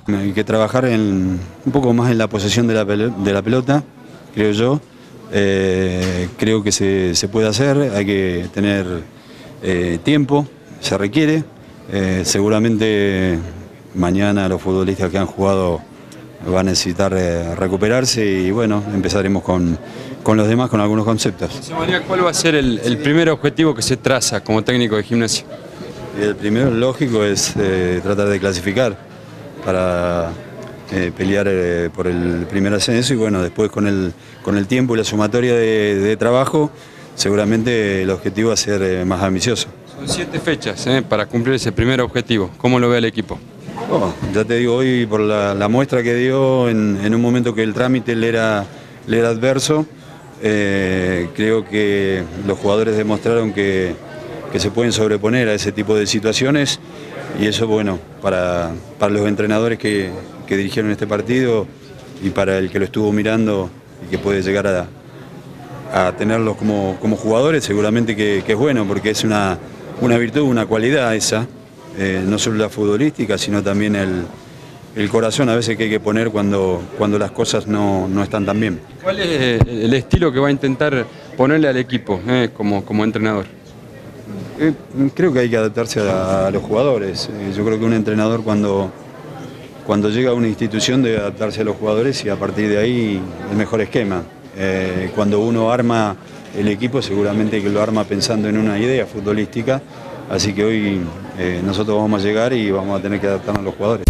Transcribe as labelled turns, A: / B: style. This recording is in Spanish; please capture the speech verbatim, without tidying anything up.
A: Hay que trabajar en, un poco más en la posesión de la, de la pelota, creo yo. Eh, creo que se, se puede hacer, hay que tener eh, tiempo, se requiere. Eh, seguramente mañana los futbolistas que han jugado van a necesitar eh, recuperarse y bueno, empezaremos con, con los demás con algunos conceptos.
B: José María, ¿cuál va a ser el, el primer objetivo que se traza como técnico de Gimnasia?
A: El primero, lógico, es eh, tratar de clasificar para eh, pelear eh, por el primer ascenso y bueno, después con el, con el tiempo y la sumatoria de, de trabajo, seguramente el objetivo va a ser eh, más ambicioso.
B: Son siete fechas eh, para cumplir ese primer objetivo. ¿Cómo lo ve el equipo?
A: Oh, ya te digo, hoy por la, la muestra que dio en, en un momento que el trámite le era, le era adverso, eh, creo que los jugadores demostraron que, que se pueden sobreponer a ese tipo de situaciones y eso, bueno, para, para los entrenadores que, que dirigieron este partido y para el que lo estuvo mirando y que puede llegar a, a tenerlos como, como jugadores, seguramente que, que es bueno porque es una, una virtud, una cualidad esa. Eh, no solo la futbolística, sino también el, el corazón a veces que hay que poner cuando, cuando las cosas no, no están tan bien.
B: ¿Cuál es el estilo que va a intentar ponerle al equipo eh, como, como entrenador?
A: Eh, creo que hay que adaptarse a, a los jugadores. Eh, yo creo que un entrenador cuando, cuando llega a una institución debe adaptarse a los jugadores y a partir de ahí el mejor esquema. Eh, cuando uno arma el equipo seguramente que lo arma pensando en una idea futbolística. Así que hoy eh, nosotros vamos a llegar y vamos a tener que adaptarnos a los jugadores.